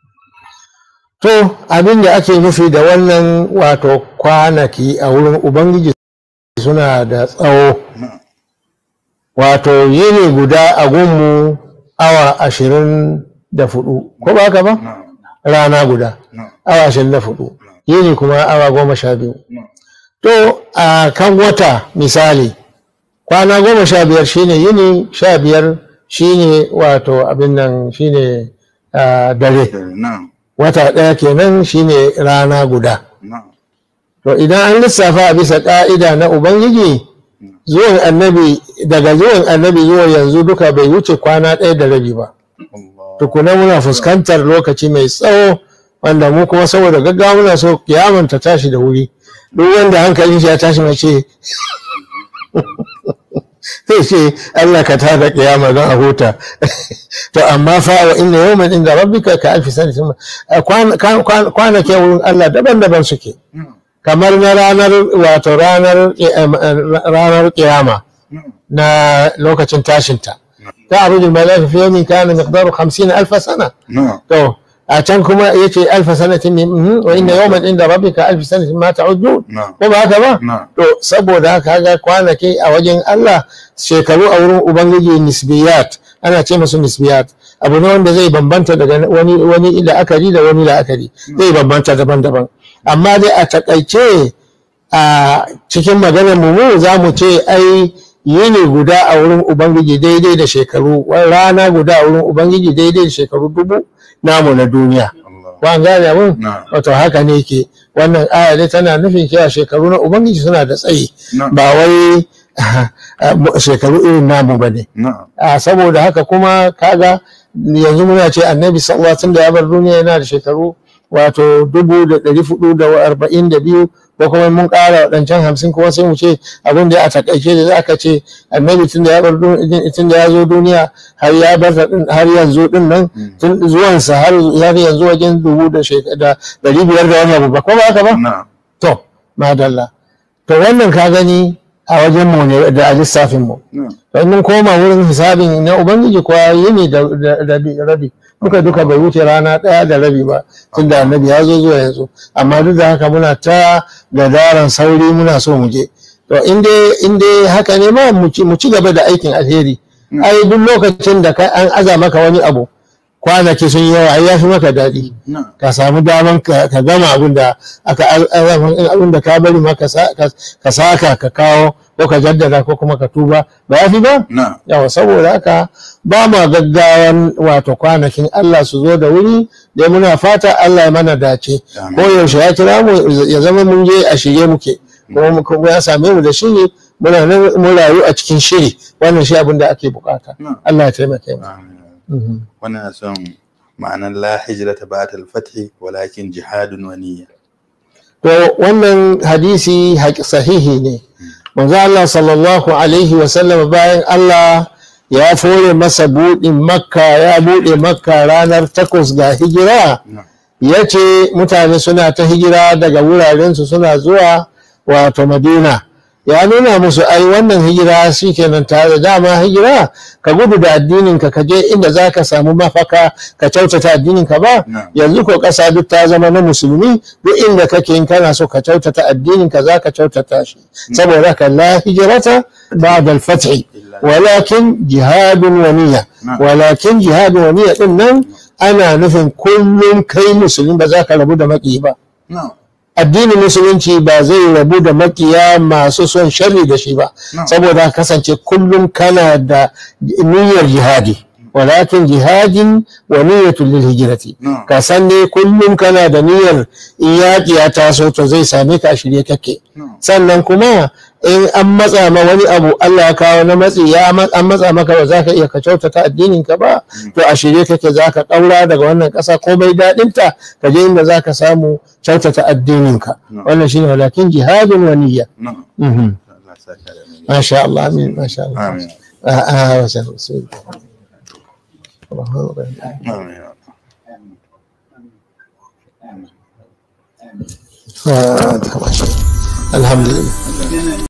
To abin da ake nufi da wannan wato kwanaki a wurin Ubangiji suna da tsawo. Wato yini guda a gunmu awa 24 ko ba haka ba? Rana guda awa 24 yini kuma awa 12. To a kan wata misali kwana 15 shine yini 15 shine wato abin nan shine dare. Wata ɗaya kenan shine rana guda. To idan an lissafa a bisa ƙa'ida na Ubangiji, zuwan annabi daga zuwan annabi zuwa yanzu duka bai wuce kwana ɗaya da rabi ba. Tukuna muna fuskantar lokaci mai tsawo wanda mu kuma saboda gaggawa muna so kiyaman ta tashi da wuri. Duk wanda hankalin shi ya tashi mace sai ce Allah ka tada kiyama don a huta. To amma fa wa inna yawman inda rabbika ka alfi sanatin, kwanake wurin Allah daban-daban suke. Kamar na ranar kiyama na lokacin tashinta. Ta arujul malaika fi yawmin kana miqdaru 50,000 sana. To a can kuma yace 1000 sanatin ne, wa inna yawman inda rabbika alfi sanatin ma ta'udun. Ko ba haka ba? To saboda haka ga kwanaki a wajen Allah, shekaru a wurin Ubangiji nisbiyat, ana ce musu nisbiyat. Abu ne wanda zai bambanta daga wani la'akari da wani la'akari, zai bambanta daban-daban. Amma dai a takaice a cikin maganar mu za mu ce ai yini guda a wurin Ubangiji daidai da shekaru, rana guda a wurin Ubangiji daidai da shekaru 1000 namu na duniya. Ba gane abun? Wato haka ne ke. Wannan aya dai tana nufin cewa shekaru na Ubangiji suna da tsayi, ba wai shekaru irin namu ba ne. Saboda haka kuma kaga yanzu muna ce annabi sallallahu alaihi wasallam da ya bar duniya yana da shekaru wato 442, ko kuma mun ƙara waɗancan 50, kuma sai mu ce abin da a takaice da za ka ce annabi tun da ya zo duniya har ya bar har yanzu din nan, tun zuwansa har yanzu wajen 500 da wani abu ba, ko ba haka ba? To madalla, to wannan ka gani a wajen mu ne da a lissafin mu. Mun koma wurin hisabin na Ubangiji kuwa yini da rabi, duka bai wuce rana ɗaya da rabi ba tun da annabi ya zo zuwa yanzu. Amma duk da haka muna ta gadaran sauri muna so mu je. To in dai haka ne ma mu ci gaba da aikin alheri. Ai duk lokacin da an aza maka wani abu, kwanaki sun yawa, ai ya fi maka daɗi. Ka samu daman ka gama abin da ka bari ma ka saka ka kawo, ko ka jaddada ko kuma ka tuba, ba ya fi ba? Yawa, saboda haka ba ma gaggawan wato kwanakin Allah su zo da wuri, dai muna fata Allah ya mana dace. Ko yaushe ya kira mu ya zama mun je a shirye muke, kuma ya same mu da shiri, mun rayu a cikin shiri. Wannan shi abin da ake bukata. Allah ya taimake mu. Wannan son ma'anar la hijrata ba'da al-fath walakin jihadun wa niyya. To wannan hadisi sahihi ne. Manzo Allah sallallahu alaihi wa sallam bayan Allah ya fore masa buɗin Makka, ya buɗe Makka ranar 8 ga hijira, yace mutane suna ta hijira daga wurarensu suna zuwa wato Madina. Ya nuna musu ai wannan hijira shikenan tare, dama hijira ka gudu da addininka ka je inda za ka samu mafaka ka kyautata addininka ba. Yanzu ko ƙasa duk ta zama na musulmi, duk inda kake in kana so ka kyautata addininka za ka kyautata shi. Saboda ka la hijrata ba'da al-fath walakin jihadun wa niyya. Walakin jihadun wa niyya din nan ana nufin kullum kai musulmi ba za ka rabu da maki ba. Addinin musulunci ba zai rabu da makiya masu son sharri da shi ba, saboda kasance kullum kana da niyyar jihadi. Walakin jihadin wa niyyatul lil hijrati. Ka san ne kullum kana da niyyar in yaƙi ya taso to zai same ka a shirye kake. Sannan kuma in an matsa ma wani abu, Allah ya kawo na matsi, an matsa maka ba za ka iya ka kyautata addinin ka ba, to a shirye kake za ka ɗaura daga wannan ƙasa komai daɗinta ka je inda za ka samu kyautata addinin ka. Wannan shine walakin jihadun wa niyya. Masha Allah, amin, masha Allah. Alhamdulillah.